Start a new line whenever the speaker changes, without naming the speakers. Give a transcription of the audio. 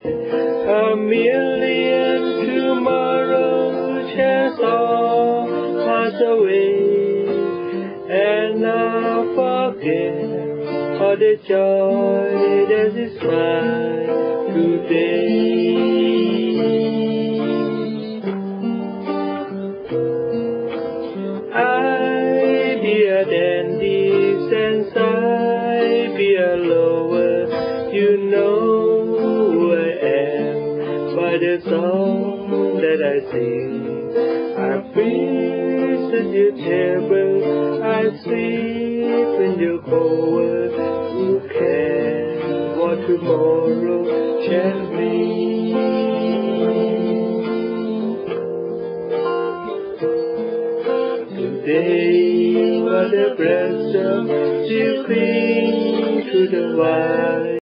A million tomorrows shall all pass away, and I'll forget all the joy that is mine today. I be a dandy since I be a lover, you know who I am by the song that I sing. I feast at your table, I sleep in your cover. Who cares what tomorrow shall be? Today, what a breath of still cling to the wine.